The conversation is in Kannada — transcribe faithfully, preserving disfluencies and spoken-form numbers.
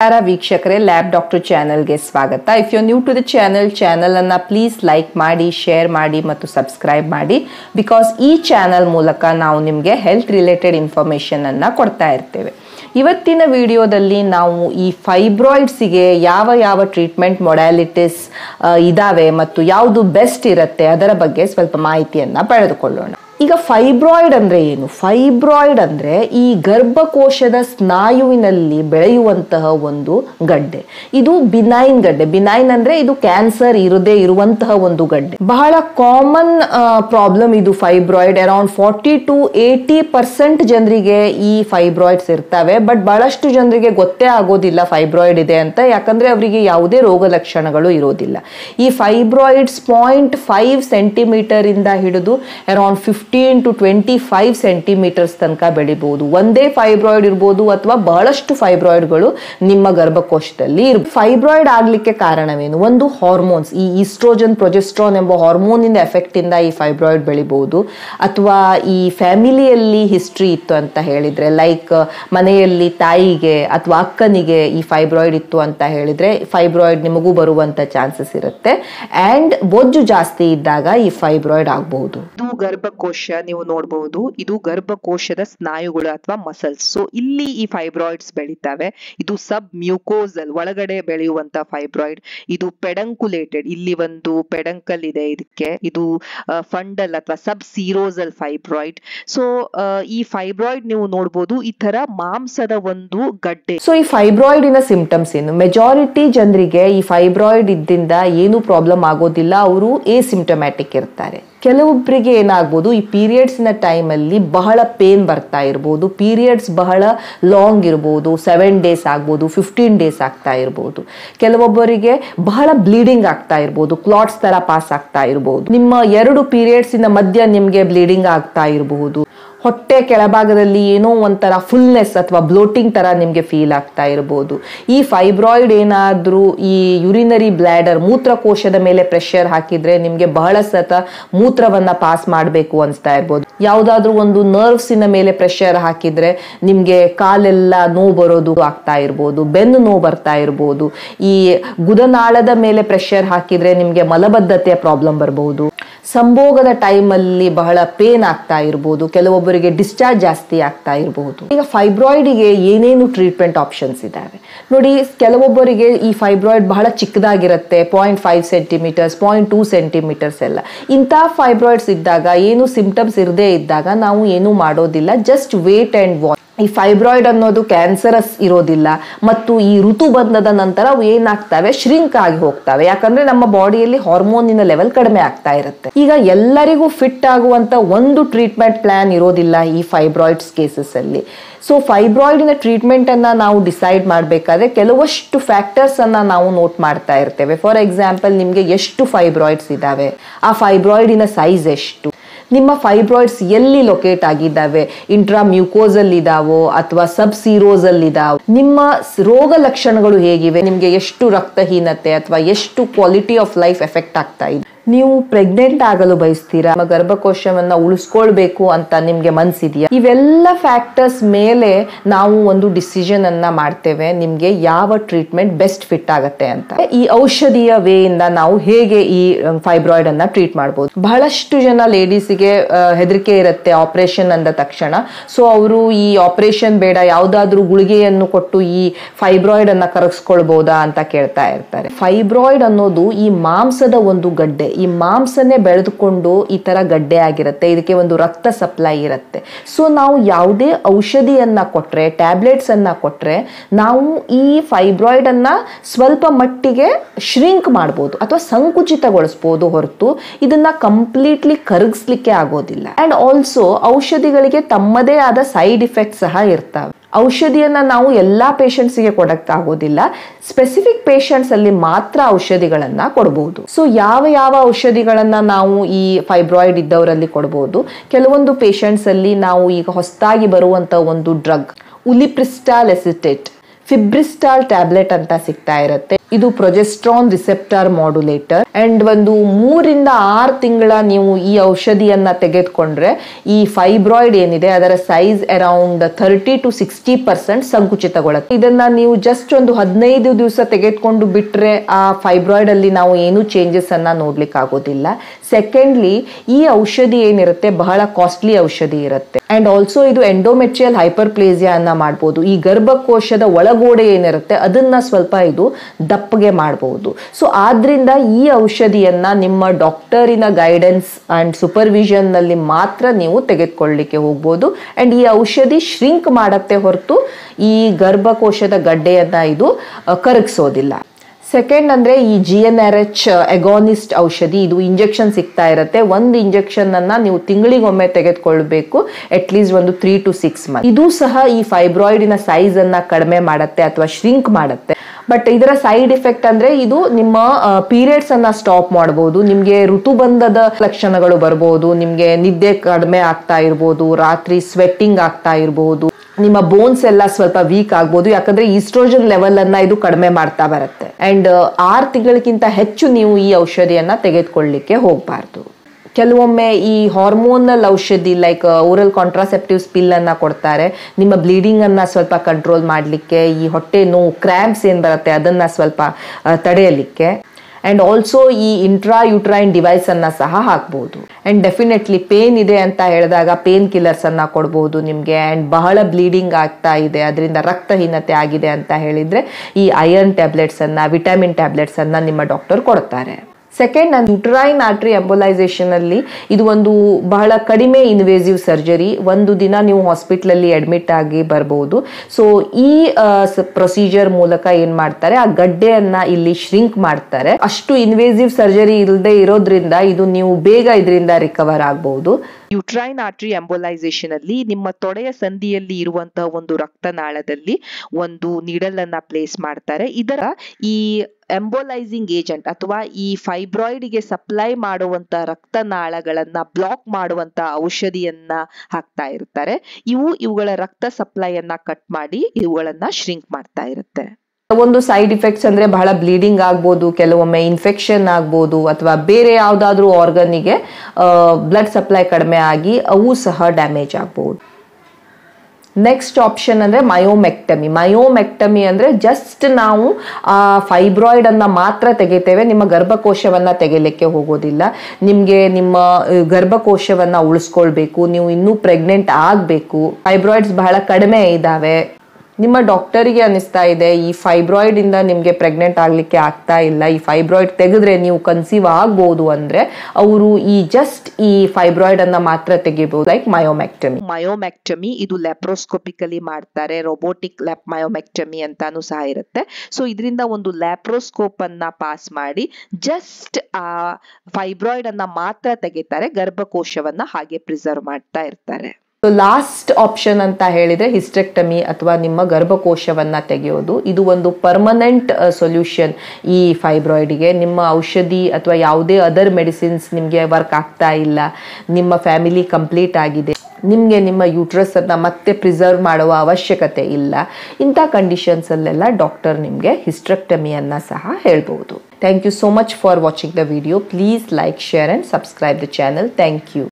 ನಮಸ್ಕಾರ ವೀಕ್ಷಕರೇ, ಲ್ಯಾಬ್ ಡಾಕ್ಟರ್ ಚಾನೆಲ್ಗೆ ಸ್ವಾಗತ. If you new to the channel channel ಅನ್ನ ಪ್ಲೀಸ್ ಲೈಕ್ ಮಾಡಿ, ಶೇರ್ ಮಾಡಿ ಮತ್ತು ಸಬ್ಸ್ಕ್ರೈಬ್ ಮಾಡಿ. ಬಿಕಾಸ್ ಈ ಚಾನೆಲ್ ಮೂಲಕ ನಾವು ನಿಮಗೆ ಹೆಲ್ತ್ ರಿಲೇಟೆಡ್ ಇನ್ಫಾರ್ಮೇಶನ್ ಅನ್ನ ಕೊಡ್ತಾ ಇರ್ತೇವೆ. ಇವತ್ತಿನ ವಿಡಿಯೋದಲ್ಲಿ ನಾವು ಈ ಫೈಬ್ರಾಯ್ಡ್ಸಿಗೆ ಯಾವ ಯಾವ ಟ್ರೀಟ್ಮೆಂಟ್ ಮೊಡ್ಯಾಲಿಟೀಸ್ ಇದಾವೆ ಮತ್ತು ಯಾವುದು ಬೆಸ್ಟ್ ಇರುತ್ತೆ ಅದರ ಬಗ್ಗೆ ಸ್ವಲ್ಪ ಮಾಹಿತಿಯನ್ನ ಪಡೆದುಕೊಳ್ಳೋಣ. ಈಗ ಫೈಬ್ರಾಯ್ಡ್ ಅಂದ್ರೆ ಏನು? ಫೈಬ್ರಾಯ್ಡ್ ಅಂದ್ರೆ ಈ ಗರ್ಭಕೋಶದ ಸ್ನಾಯುವಿನಲ್ಲಿ ಬೆಳೆಯುವಂತಹ ಒಂದು ಗಡ್ಡೆ. ಇದು ಬಿನೈನ್ ಗಡ್ಡೆ. ಬಿನೈನ್ ಅಂದ್ರೆ ಇದು ಕ್ಯಾನ್ಸರ್ ಇರದೇ ಇರುವಂತಹ ಒಂದು ಗಡ್ಡೆ. ಬಹಳ ಕಾಮನ್ ಪ್ರಾಬ್ಲಮ್ ಇದು fibroid. Around forty to eighty percent ಜನರಿಗೆ ಈ ಫೈಬ್ರಾಯ್ಡ್ಸ್ ಇರ್ತವೆ. ಬಟ್ ಬಹಳಷ್ಟು ಜನರಿಗೆ ಗೊತ್ತೇ ಆಗೋದಿಲ್ಲ ಫೈಬ್ರಾಯ್ಡ್ ಇದೆ ಅಂತ, ಯಾಕಂದ್ರೆ ಅವರಿಗೆ ಯಾವುದೇ ರೋಗ ಲಕ್ಷಣಗಳು ಇರೋದಿಲ್ಲ. ಈ ಫೈಬ್ರಾಯ್ಡ್ಸ್ ಪಾಯಿಂಟ್ ಫೈವ್ ಸೆಂಟಿಮೀಟರ್ ಇಂದ ಹಿಡಿದು around fifteen to twenty five centimetres ತನಕ ಬೆಳಿಬಹುದು. ಒಂದೇ ಫೈಬ್ರಾಯ್ಡ್ ಇರ್ಬೋದು ಅಥವಾ ಬಹಳಷ್ಟು ಫೈಬ್ರಾಯ್ಡ್ಗಳು ನಿಮ್ಮ ಗರ್ಭಕೋಶದಲ್ಲಿ ಇರ್ಬೋದು. ಫೈಬ್ರಾಯ್ಡ್ ಆಗ್ಲಿಕ್ಕೆ ಕಾರಣವೇನು? ಒಂದು ಹಾರ್ಮೋನ್ಸ್, ಈ ಈಸ್ಟ್ರೋಜನ್ ಪ್ರೊಜೆಸ್ಟ್ರಾನ್ ಎಂಬ ಹಾರ್ಮೋನಿನ ಎಫೆಕ್ಟ್ ಇಂದ ಈ ಫೈಬ್ರಾಯ್ಡ್ ಬೆಳಿಬಹುದು. ಅಥವಾ ಈ ಫ್ಯಾಮಿಲಿಯಲ್ಲಿ ಹಿಸ್ಟ್ರಿ ಇತ್ತು ಅಂತ ಹೇಳಿದ್ರೆ, ಲೈಕ್ ಮನೆಯಲ್ಲಿ ತಾಯಿಗೆ ಅಥವಾ ಅಕ್ಕನಿಗೆ ಈ ಫೈಬ್ರಾಯ್ಡ್ ಇತ್ತು ಅಂತ ಹೇಳಿದ್ರೆ ಫೈಬ್ರಾಯ್ಡ್ ನಿಮಗೂ ಬರುವಂತ ಚಾನ್ಸಸ್ ಇರುತ್ತೆ. ಅಂಡ್ ಬೊಜ್ಜು ಜಾಸ್ತಿ ಇದ್ದಾಗ ಈ ಫೈಬ್ರಾಯ್ಡ್ ಆಗಬಹುದು. ಇದು ಗರ್ಭಕೋಶ ನೀವು ನೋಡಬಹುದು, ಇದು ಗರ್ಭಕೋಶದ ಸ್ನಾಯುಗಳು ಅಥವಾ ಮಸಲ್ಸ್. ಸೊ ಇಲ್ಲಿ ಈ ಫೈಬ್ರಾಯ್ಡ್ಸ್ ಬೆಳಿತಾವೆ. ಇದು ಸಬ್ ಮ್ಯೂಕೋಸಲ್ ಒಳಗಡೆ ಬೆಳೆಯುವಂತ ಫೈಬ್ರಾಯ್ಡ್. ಇದು ಪೆಡಂಕುಲೇಟೆಡ್, ಇಲ್ಲಿ ಒಂದು ಪೆಡಂಕಲ್ ಇದೆ ಇದಕ್ಕೆ. ಇದು ಫಂಡಲ್ ಅಥವಾ ಸಬ್ ಸೀರೋಸಲ್ ಫೈಬ್ರಾಯ್ಡ್. ಸೊ ಈ ಫೈಬ್ರಾಯ್ಡ್ ನೀವು ನೋಡಬಹುದು ಈ ತರ ಮಾಂಸದ ಒಂದು ಗಡ್ಡೆ. ಸೊ ಈ ಫೈಬ್ರಾಯ್ಡ್ ಇನ ಸಿಂಪ್ಟಮ್ಸ್ ಏನು? ಮೆಜಾರಿಟಿ ಜನರಿಗೆ ಈ ಫೈಬ್ರಾಯ್ಡ್ ಇದ್ದಿಂದ ಏನು ಪ್ರಾಬ್ಲಮ್ ಆಗೋದಿಲ್ಲ, ಅವರು ಎ ಸಿಂಪ್ಟಮ್ಯಾಟಿಕ್ ಇರ್ತಾರೆ. ಕೆಲವೊಬ್ಬರಿಗೆ ಏನಾಗ್ಬೋದು, ಈ ಪೀರಿಯಡ್ಸ್ ನ ಟೈಮ್ ಅಲ್ಲಿ ಬಹಳ ಪೇನ್ ಬರ್ತಾ ಇರ್ಬೋದು. ಪೀರಿಯಡ್ಸ್ ಬಹಳ ಲಾಂಗ್ ಇರ್ಬೋದು, ಸೆವೆನ್ ಡೇಸ್ ಆಗ್ಬೋದು, ಫಿಫ್ಟೀನ್ ಡೇಸ್ ಆಗ್ತಾ ಇರ್ಬೋದು. ಕೆಲವೊಬ್ಬರಿಗೆ ಬಹಳ ಬ್ಲೀಡಿಂಗ್ ಆಗ್ತಾ ಇರ್ಬೋದು, ಕ್ಲಾಟ್ಸ್ ತರ ಪಾಸ್ ಆಗ್ತಾ ಇರ್ಬೋದು. ನಿಮ್ಮ ಎರಡು ಪೀರಿಯಡ್ಸ್ ಇನ ಮಧ್ಯ ನಿಮ್ಗೆ ಬ್ಲೀಡಿಂಗ್ ಆಗ್ತಾ ಇರಬಹುದು. ಹೊಟ್ಟೆ ಕೆಳಭಾಗದಲ್ಲಿ ಏನೋ ಒಂಥರ ಫುಲ್ನೆಸ್ ಅಥವಾ ಬ್ಲೋಟಿಂಗ್ ತರ ನಿಮ್ಗೆ ಫೀಲ್ ಆಗ್ತಾ ಇರಬಹುದು. ಈ ಫೈಬ್ರಾಯ್ಡ್ ಏನಾದ್ರೂ ಈ ಯುರಿನರಿ ಬ್ಲಾಡರ್ ಮೂತ್ರಕೋಶದ ಮೇಲೆ ಪ್ರೆಷರ್ ಹಾಕಿದ್ರೆ ನಿಮ್ಗೆ ಬಹಳ ಸತ ಮೂತ್ರವನ್ನ ಪಾಸ್ ಮಾಡಬೇಕು ಅನ್ಸ್ತಾ ಇರ್ಬೋದು. ಯಾವ್ದಾದ್ರು ಒಂದು ನರ್ವ್ಸ್ ಇನ ಮೇಲೆ ಪ್ರೆಷರ್ ಹಾಕಿದ್ರೆ ನಿಮ್ಗೆ ಕಾಲೆಲ್ಲ ನೋವು ಬರೋದು ಆಗ್ತಾ ಇರ್ಬೋದು, ಬೆನ್ನು ನೋವು ಬರ್ತಾ ಇರ್ಬೋದು. ಈ ಗುದನಾಳದ ಮೇಲೆ ಪ್ರೆಷರ್ ಹಾಕಿದ್ರೆ ನಿಮ್ಗೆ ಮಲಬದ್ಧತೆಯ ಪ್ರಾಬ್ಲಮ್ ಬರಬಹುದು. ಸಂಭೋಗದ ಟೈಮ್ ಅಲ್ಲಿ ಬಹಳ ಪೇನ್ ಆಗ್ತಾ ಇರಬಹುದು. ಕೆಲವೊಬ್ಬರಿಗೆ ಡಿಸ್ಚಾರ್ಜ್ ಜಾಸ್ತಿ ಆಗ್ತಾ ಇರಬಹುದು. ಈಗ ಫೈಬ್ರಾಯ್ಡ್ಗೆ ಏನೇನು ಟ್ರೀಟ್ಮೆಂಟ್ ಆಪ್ಷನ್ಸ್ ಇದಾವೆ ನೋಡಿ. ಕೆಲವೊಬ್ಬರಿಗೆ ಈ ಫೈಬ್ರಾಯ್ಡ್ ಬಹಳ ಚಿಕ್ಕದಾಗಿರುತ್ತೆ, point five centimetres point two centimetres ಎಲ್ಲ. ಇಂಥ ಫೈಬ್ರಾಯ್ಡ್ಸ್ ಇದ್ದಾಗ, ಏನು ಸಿಂಪ್ಟಮ್ಸ್ ಇರದೇ ಇದ್ದಾಗ ನಾವು ಏನು ಮಾಡೋದಿಲ್ಲ, ಜಸ್ಟ್ ವೇಟ್ ಅಂಡ್ ವಾಚ್. ಈ ಫೈಬ್ರಾಯ್ಡ್ ಅನ್ನೋದು ಕ್ಯಾನ್ಸರಸ್ ಇರೋದಿಲ್ಲ ಮತ್ತು ಈ ಋತು ಬಂಧದ ನಂತರ ಅವು ಏನಾಗ್ತವೆ, ಶ್ರಿಂಕ್ ಆಗಿ ಹೋಗ್ತವೆ. ಯಾಕಂದ್ರೆ ನಮ್ಮ ಬಾಡಿಯಲ್ಲಿ ಹಾರ್ಮೋನಿನ ಲೆವೆಲ್ ಕಡಿಮೆ ಆಗ್ತಾ ಇರುತ್ತೆ. ಈಗ ಎಲ್ಲರಿಗೂ ಫಿಟ್ ಆಗುವಂತ ಒಂದು ಟ್ರೀಟ್ಮೆಂಟ್ ಪ್ಲಾನ್ ಇರೋದಿಲ್ಲ ಈ ಫೈಬ್ರಾಯ್ಡ್ಸ್ ಕೇಸಸ್ ಅಲ್ಲಿ. ಸೊ ಫೈಬ್ರಾಯ್ಡಿನ ಟ್ರೀಟ್ಮೆಂಟ್ ಅನ್ನ ನಾವು ಡಿಸೈಡ್ ಮಾಡಬೇಕಾದ್ರೆ ಕೆಲವಷ್ಟು ಫ್ಯಾಕ್ಟರ್ಸ್ ಅನ್ನ ನಾವು ನೋಟ್ ಮಾಡ್ತಾ ಇರ್ತೇವೆ. ಫಾರ್ ಎಕ್ಸಾಂಪಲ್, ನಿಮ್ಗೆ ಎಷ್ಟು ಫೈಬ್ರಾಯ್ಡ್ಸ್ ಇದಾವೆ, ಆ ಫೈಬ್ರಾಯ್ಡಿನ ಸೈಜ್ ಎಷ್ಟು, ನಿಮ್ಮ ಫೈಬ್ರಾಯ್ಡ್ಸ್ ಎಲ್ಲಿ ಲೊಕೇಟ್ ಆಗಿದ್ದಾವೆ, ಇಂಟ್ರಾ ಮ್ಯೂಕೋಸಲ್ ಇದಾವೋ ಅಥವಾ ಸಬ್ ಸೀರೋಸಲ್ ಇದಾವೋ, ನಿಮ್ಮ ರೋಗ ಲಕ್ಷಣಗಳು ಹೇಗಿವೆ, ನಿಮ್ಗೆ ಎಷ್ಟು ರಕ್ತಹೀನತೆ ಅಥವಾ ಎಷ್ಟು ಕ್ವಾಲಿಟಿ ಆಫ್ ಲೈಫ್ ಎಫೆಕ್ಟ್ ಆಗ್ತಾ ಇದೆ, ನೀವು ಪ್ರೆಗ್ನೆಂಟ್ ಆಗಲು ಬಯಸ್ತೀರಾ, ನಿಮ್ಮ ಗರ್ಭಕೋಶವನ್ನ ಉಳಿಸ್ಕೊಳ್ಬೇಕು ಅಂತ ನಿಮ್ಗೆ ಮನ್ಸಿದೆಯಾ, ಇವೆಲ್ಲ ಫ್ಯಾಕ್ಟರ್ಸ್ ಮೇಲೆ ನಾವು ಒಂದು ಡಿಸಿಷನ್ ಅನ್ನ ಮಾಡ್ತೇವೆ ನಿಮ್ಗೆ ಯಾವ ಟ್ರೀಟ್ಮೆಂಟ್ ಬೆಸ್ಟ್ ಫಿಟ್ ಆಗತ್ತೆ ಅಂತ. ಈ ಔಷಧಿಯ ವೇ ಇಂದ ನಾವು ಹೇಗೆ ಈ ಫೈಬ್ರಾಯ್ಡ್ ಅನ್ನ ಟ್ರೀಟ್ ಮಾಡಬಹುದು. ಬಹಳಷ್ಟು ಜನ ಲೇಡೀಸ್ಗೆ ಹೆದರಿಕೆ ಇರುತ್ತೆ ಆಪರೇಷನ್ ಅಂದ ತಕ್ಷಣ. ಸೊ ಅವರು ಈ ಆಪರೇಷನ್ ಬೇಡ, ಯಾವ್ದಾದ್ರು ಗುಳಿಗೆಯನ್ನು ಕೊಟ್ಟು ಈ ಫೈಬ್ರಾಯ್ಡ್ ಅನ್ನ ಕರಗಿಸ್ಕೊಳ್ಬಹುದಾ ಅಂತ ಕೇಳ್ತಾ ಇರ್ತಾರೆ. ಫೈಬ್ರಾಯ್ಡ್ ಅನ್ನೋದು ಈ ಮಾಂಸದ ಒಂದು ಗಡ್ಡೆ. ಈ ಮಾಂಸನೇ ಬೆಳೆದುಕೊಂಡು ಈ ತರ ಗಡ್ಡೆ ಆಗಿರುತ್ತೆ. ಇದಕ್ಕೆ ಒಂದು ರಕ್ತ ಸಪ್ಲೈ ಇರುತ್ತೆ. ಸೊ ನಾವು ಯಾವುದೇ ಔಷಧಿಯನ್ನ ಕೊಟ್ರೆ, ಟ್ಯಾಬ್ಲೆಟ್ಸ್ ಅನ್ನ ಕೊಟ್ರೆ ನಾವು ಈ ಫೈಬ್ರಾಯ್ಡ್ ಅನ್ನ ಸ್ವಲ್ಪ ಮಟ್ಟಿಗೆ ಶ್ರಿಂಕ್ ಮಾಡಬಹುದು ಅಥವಾ ಸಂಕುಚಿತಗೊಳಿಸಬಹುದು ಹೊರತು ಇದನ್ನ ಕಂಪ್ಲೀಟ್ಲಿ ಕರಗಿಸ್ಲಿಕ್ಕೆ ಆಗೋದಿಲ್ಲ. ಅಂಡ್ ಆಲ್ಸೋ ಔಷಧಿಗಳಿಗೆ ತಮ್ಮದೇ ಆದ ಸೈಡ್ ಇಫೆಕ್ಟ್ ಸಹ ಇರ್ತವೆ. ಔಷಧಿಯನ್ನ ನಾವು ಎಲ್ಲಾ ಪೇಷಂಟ್ಸ್ಗೆ ಕೊಡಕ್ಕಾಗೋದಿಲ್ಲ. ಸ್ಪೆಸಿಫಿಕ್ ಪೇಷಂಟ್ಸ್ ಅಲ್ಲಿ ಮಾತ್ರ ಔಷಧಿಗಳನ್ನ ಕೊಡಬಹುದು. ಸೊ ಯಾವ ಯಾವ ಔಷಧಿಗಳನ್ನ ನಾವು ಈ ಫೈಬ್ರಾಯ್ಡ್ ಇದ್ದವರಲ್ಲಿ ಕೊಡಬಹುದು? ಕೆಲವೊಂದು ಪೇಷಂಟ್ಸ್ ಅಲ್ಲಿ ನಾವು ಈಗ ಹೊಸದಾಗಿ ಬರುವಂತ ಒಂದು drug ulipristal acetate, Fibristal tablet ಅಂತ ಸಿಗ್ತಾ ಇರುತ್ತೆ. ಇದು ಪ್ರೊಜೆಸ್ಟ್ರಾನ್ ರಿಸೆಪ್ಟಾರ್ ಮಾಡ್ಯುಲೇಟರ್ ಅಂಡ್ ಒಂದು ಮೂರಿಂದ ಆರು ತಿಂಗಳ ನೀವು ಈ ಔಷಧಿಯನ್ನ ತೆಗೆದುಕೊಂಡ್ರೆ ಈ ಫೈಬ್ರಾಯ್ಡ್ ಏನಿದೆ ಅದರ size around thirty to sixty percent ಸಂಕುಚಿತಗೊಳ್ಳುತ್ತೆ. ಇದನ್ನ ನೀವು ಜಸ್ಟ್ ಒಂದು ಹದಿನೈದು ದಿವಸ ತೆಗೆದುಕೊಂಡು ಬಿಟ್ರೆ ಆ ಫೈಬ್ರಾಯ್ಡ್ ಅಲ್ಲಿ ನಾವು ಏನು ಚೇಂಜಸ್ ಅನ್ನ ನೋಡ್ಲಿಕ್ಕೆ ಆಗೋದಿಲ್ಲ. ಸೆಕೆಂಡ್ಲಿ, ಈ ಔಷಧಿ ಏನಿರುತ್ತೆ ಬಹಳ ಕಾಸ್ಟ್ಲಿ ಔಷಧಿ ಇರುತ್ತೆ ಅಂಡ್ ಆಲ್ಸೋ ಇದು ಎಂಡೋಮೆಟ್ರಿಯಲ್ ಹೈಪರ್ಪ್ಲೇಸಿಯಾ ಅನ್ನ ಮಾಡಬಹುದು. ಈ ಗರ್ಭಕೋಶದ ಒಳಗೋಡೆ ಏನಿರುತ್ತೆ ಅದನ್ನ ಸ್ವಲ್ಪ ಇದು ದಪ್ಪಗೆ ಮಾಡಬಹುದು. ಸೊ ಆದ್ರಿಂದ ಈ ಔಷಧಿಯನ್ನ ನಿಮ್ಮ ಡಾಕ್ಟರಿನ ಗೈಡೆನ್ಸ್ ಅಂಡ್ ಸೂಪರ್ವಿಷನ್ ನಲ್ಲಿ ಮಾತ್ರ ನೀವು ತೆಗೆದುಕೊಳ್ಳಲಿಕ್ಕೆ ಹೋಗ್ಬೋದು. ಅಂಡ್ ಈ ಔಷಧಿ ಶ್ರಿಂಕ್ ಮಾಡತ್ತೆ ಹೊರತು ಈ ಗರ್ಭಕೋಶದ ಗಡ್ಡೆಯನ್ನ ಇದು ಕರಗಿಸೋದಿಲ್ಲ. ಸೆಕೆಂಡ್ ಅಂದ್ರೆ ಈ G N R H agonist ಔಷಧಿ, ಇದು ಇಂಜೆಕ್ಷನ್ ಸಿಗ್ತಾ ಇರುತ್ತೆ. ಒಂದು ಇಂಜೆಕ್ಷನ್ ಅನ್ನ ನೀವು ತಿಂಗಳಿಗೊಮ್ಮೆ ತೆಗೆದುಕೊಳ್ಬೇಕು, ಅಟ್ ಲೀಸ್ಟ್ ಒಂದು ತ್ರೀ ಟು ಸಿಕ್ಸ್ ಮಂತ್. ಇದು ಸಹ ಈ ಫೈಬ್ರಾಯ್ಡಿನ ಸೈಜ್ ಅನ್ನ ಕಡಿಮೆ ಮಾಡುತ್ತೆ ಅಥವಾ ಶ್ರಿಂಕ್ ಮಾಡುತ್ತೆ. ಬಟ್ ಇದರ ಸೈಡ್ ಎಫೆಕ್ಟ್ ಅಂದ್ರೆ ಇದು ನಿಮ್ಮ ಪೀರಿಯಡ್ಸ್ ಅನ್ನ ಸ್ಟಾಪ್ ಮಾಡಬಹುದು, ನಿಮ್ಗೆ ಋತುಬಂಧದ ಲಕ್ಷಣಗಳು ಬರಬಹುದು, ನಿಮ್ಗೆ ನಿದ್ದೆ ಕಡಿಮೆ ಆಗ್ತಾ ಇರಬಹುದು, ರಾತ್ರಿ ಸ್ವೆಟ್ಟಿಂಗ್ ಆಗ್ತಾ ಇರಬಹುದು, ನಿಮ್ಮ ಬೋನ್ಸ್ ಎಲ್ಲ ಸ್ವಲ್ಪ ವೀಕ್ ಆಗ್ಬೋದು. ಯಾಕಂದ್ರೆ ಈಸ್ಟ್ರೋಜನ್ ಲೆವೆಲ್ ಅನ್ನ ಇದು ಕಡಿಮೆ ಮಾಡ್ತಾ ಬರುತ್ತೆ. ಅಂಡ್ ಆರು ತಿಂಗಳಿಗಿಂತ ಹೆಚ್ಚು ನೀವು ಈ ಔಷಧಿಯನ್ನ ತೆಗೆದುಕೊಳ್ಳಲಿಕ್ಕೆ ಹೋಗಬಾರ್ದು. ಕೆಲವೊಮ್ಮೆ ಈ ಹಾರ್ಮೋನಲ್ ಔಷಧಿ ಲೈಕ್ ಓರಲ್ ಕಾಂಟ್ರಾಸೆಪ್ಟಿವ್ಸ್ ಪಿಲ್ ಅನ್ನ ಕೊಡ್ತಾರೆ ನಿಮ್ಮ ಬ್ಲೀಡಿಂಗ್ ಅನ್ನ ಸ್ವಲ್ಪ ಕಂಟ್ರೋಲ್ ಮಾಡಲಿಕ್ಕೆ, ಈ ಹೊಟ್ಟೆ ನೋವು ಕ್ರ್ಯಾಂಪ್ಸ್ ಏನ್ ಬರುತ್ತೆ ಅದನ್ನ ಸ್ವಲ್ಪ ತಡೆಯಲಿಕ್ಕೆ. ಅಂಡ್ ಆಲ್ಸೋ ಈ ಇಂಟ್ರಾ ಯುಟ್ರೈನ್ ಡಿವೈಸ್ ಅನ್ನ ಸಹ ಹಾಕಬಹುದು. ಅಂಡ್ ಡೆಫಿನೆಟ್ಲಿ ಪೇನ್ ಇದೆ ಅಂತ ಹೇಳಿದಾಗ ಪೇನ್ ಕಿಲ್ಲರ್ಸ್ ಅನ್ನ ಕೊಡಬಹುದು ನಿಮ್ಗೆ. ಅಂಡ್ ಬಹಳ ಬ್ಲೀಡಿಂಗ್ ಆಗ್ತಾ ಇದೆ, ಅದರಿಂದ ರಕ್ತಹೀನತೆ ಆಗಿದೆ ಅಂತ ಹೇಳಿದ್ರೆ ಈ ಐರನ್ ಟ್ಯಾಬ್ಲೆಟ್ಸ್ ಅನ್ನ, ವಿಟಮಿನ್ ಟ್ಯಾಬ್ಲೆಟ್ಸ್ ಅನ್ನ ನಿಮ್ಮ ಡಾಕ್ಟರ್ ಕೊಡ್ತಾರೆ. ಸೆಕೆಂಡ್, ಯುಟರೈನ್ ಆರ್ಟರಿ ಎಂಬೋಲೈಸೇಷನ್ ಅಲ್ಲಿ ಇದು ಒಂದು ಬಹಳ ಕಡಿಮೆ ಇನ್ವೇಸಿವ್ ಸರ್ಜರಿ. ಒಂದು ದಿನ ನೀವು ಹಾಸ್ಪಿಟಲ್ ಅಲ್ಲಿ ಅಡ್ಮಿಟ್ ಆಗಿ ಬರಬಹುದು. ಸೊ ಈ ಪ್ರೊಸೀಜರ್ ಮೂಲಕ ಏನ್ ಮಾಡ್ತಾರೆ, ಆ ಗಡ್ಡೆಯನ್ನ ಇಲ್ಲಿ ಶ್ರಿಂಕ್ ಮಾಡ್ತಾರೆ. ಅಷ್ಟು ಇನ್ವೇಸಿವ್ ಸರ್ಜರಿ ಇಲ್ಲದೆ ಇರೋದ್ರಿಂದ ಇದು ನೀವು ಬೇಗ ಇದರಿಂದ ರಿಕವರ್ ಆಗಬಹುದು. ಯುಟರೈನ್ ಆರ್ಟರಿ ಎಂಬೋಲೈಸೇಷನ್ ಅಲ್ಲಿ ನಿಮ್ಮ ತೊಡೆಯ ಸಂಧಿಯಲ್ಲಿ ಇರುವಂತಹ ಒಂದು ರಕ್ತನಾಳದಲ್ಲಿ ಒಂದು ನೀಡಲ್ ಅನ್ನ ಪ್ಲೇಸ್ ಮಾಡ್ತಾರೆ. ಇದರ ಈ ಎಂಬೋಲೈಸಿಂಗ್ ಏಜೆಂಟ್ ಅಥವಾ ಈ ಫೈಬ್ರಾಯ್ಡ್ ಗೆ ಸಪ್ಲೈ ಮಾಡುವಂತ ರಕ್ತನಾಳಗಳನ್ನ ಬ್ಲಾಕ್ ಮಾಡುವಂತ ಔಷಧಿಯನ್ನ ಹಾಕ್ತಾ ಇರ್ತಾರೆ. ಇವು ಇವುಗಳ ರಕ್ತ ಸಪ್ಲೈಯನ್ನ ಕಟ್ ಮಾಡಿ ಇವುಗಳನ್ನ ಶ್ರಿಂಕ್ ಮಾಡ್ತಾ ಇರುತ್ತೆ. ಒಂದು ಸೈಡ್ ಇಫೆಕ್ಟ್ಸ್ ಅಂದ್ರೆ ಬಹಳ ಬ್ಲೀಡಿಂಗ್ ಆಗ್ಬೋದು, ಕೆಲವೊಮ್ಮೆ ಇನ್ಫೆಕ್ಷನ್ ಆಗ್ಬೋದು, ಅಥವಾ ಬೇರೆ ಯಾವ್ದಾದ್ರು ಆರ್ಗನ್ಗೆ ಬ್ಲಡ್ ಸಪ್ಲೈ ಕಡಿಮೆ ಆಗಿ ಅವು ಸಹ ಡ್ಯಾಮೇಜ್ ಆಗ್ಬೋದು. ನೆಕ್ಸ್ಟ್ ಆಪ್ಷನ್ ಅಂದ್ರೆ ಮಯೋಮೆಕ್ಟಮಿ. ಮಯೋಮೆಕ್ಟಮಿ ಅಂದ್ರೆ ಜಸ್ಟ್ ನಾವು ಆ ಫೈಬ್ರಾಯ್ಡ್ ಅನ್ನ ಮಾತ್ರ ತೆಗಿತೇವೆ, ನಿಮ್ಮ ಗರ್ಭಕೋಶವನ್ನ ತೆಗಿಲಿಕ್ಕೆ ಹೋಗೋದಿಲ್ಲ. ನಿಮ್ಗೆ ನಿಮ್ಮ ಗರ್ಭಕೋಶವನ್ನ ಉಳಿಸ್ಕೊಳ್ಬೇಕು, ನೀವು ಇನ್ನೂ ಪ್ರೆಗ್ನೆಂಟ್ ಆಗ್ಬೇಕು, ಫೈಬ್ರಾಯ್ಡ್ಸ್ ಬಹಳ ಕಡಿಮೆ ಇದಾವೆ, ನಿಮ್ಮ ಡಾಕ್ಟರಿಗೆ ಅನಿಸ್ತಾ ಇದೆ ಈ ಫೈಬ್ರಾಯ್ಡ್ ಇಂದ ನಿಮ್ಗೆ ಪ್ರೆಗ್ನೆಂಟ್ ಆಗ್ಲಿಕ್ಕೆ ಆಗ್ತಾ ಇಲ್ಲ, ಈ ಫೈಬ್ರಾಯ್ಡ್ ತೆಗೆದ್ರೆ ನೀವು ಕನ್ಸೀವ್ ಆಗ್ಬಹುದು ಅಂದ್ರೆ ಅವರು ಈ ಜಸ್ಟ್ ಈ ಫೈಬ್ರಾಯ್ಡ್ ಅನ್ನ ಮಾತ್ರ ತೆಗಿಬಹುದು, ಲೈಕ್ ಮಯೋಮೆಕ್ಟಮಿ. ಮಯೋಮೆಕ್ಟಮಿ ಇದು ಲ್ಯಾಪ್ರೋಸ್ಕೋಪಿಕಲಿ ಮಾಡ್ತಾರೆ, ರೋಬೋಟಿಕ್ ಲ್ಯಾಪ್ ಮಯೋಮೆಕ್ಟಮಿ ಅಂತಾನು ಸಹ ಇರುತ್ತೆ. ಸೊ ಇದರಿಂದ ಒಂದು ಲ್ಯಾಪ್ರೋಸ್ಕೋಪ್ ಅನ್ನ ಪಾಸ್ ಮಾಡಿ ಜಸ್ಟ್ ಆ ಫೈಬ್ರಾಯ್ಡ್ ಅನ್ನ ಮಾತ್ರ ತೆಗಿತಾರೆ, ಗರ್ಭಕೋಶವನ್ನ ಹಾಗೆ ಪ್ರಿಸರ್ವ್ ಮಾಡ್ತಾ ಇರ್ತಾರೆ. ಸೊ ಲಾಸ್ಟ್ ಆಪ್ಷನ್ ಅಂತ ಹೇಳಿದ್ರೆ ಹಿಸ್ಟೆಕ್ಟಮಿ ಅಥವಾ ನಿಮ್ಮ ಗರ್ಭಕೋಶವನ್ನ ತೆಗೆಯೋದು. ಇದು ಒಂದು ಪರ್ಮನೆಂಟ್ ಸೊಲ್ಯೂಷನ್ ಈ ಫೈಬ್ರಾಯ್ಡ್ಗೆ. ನಿಮ್ಮ ಔಷಧಿ ಅಥವಾ ಯಾವುದೇ ಅದರ್ ಮೆಡಿಸಿನ್ಸ್ ನಿಮಗೆ ವರ್ಕ್ ಆಗ್ತಾ ಇಲ್ಲ, ನಿಮ್ಮ ಫ್ಯಾಮಿಲಿ ಕಂಪ್ಲೀಟ್ ಆಗಿದೆ, ನಿಮಗೆ ನಿಮ್ಮ ಯೂಟ್ರಸ್ ಅನ್ನ ಮತ್ತೆ ಪ್ರಿಸರ್ವ್ ಮಾಡುವ ಅವಶ್ಯಕತೆ ಇಲ್ಲ, ಇಂಥ ಕಂಡೀಷನ್ಸ್ ಅಲ್ಲೆಲ್ಲ ಡಾಕ್ಟರ್ ನಿಮಗೆ ಹಿಸ್ಟೆಕ್ಟಮಿಯನ್ನ ಸಹ ಹೇಳ್ಬಹುದು. Thank you so much for watching the video. Please like, share and subscribe the channel. Thank you.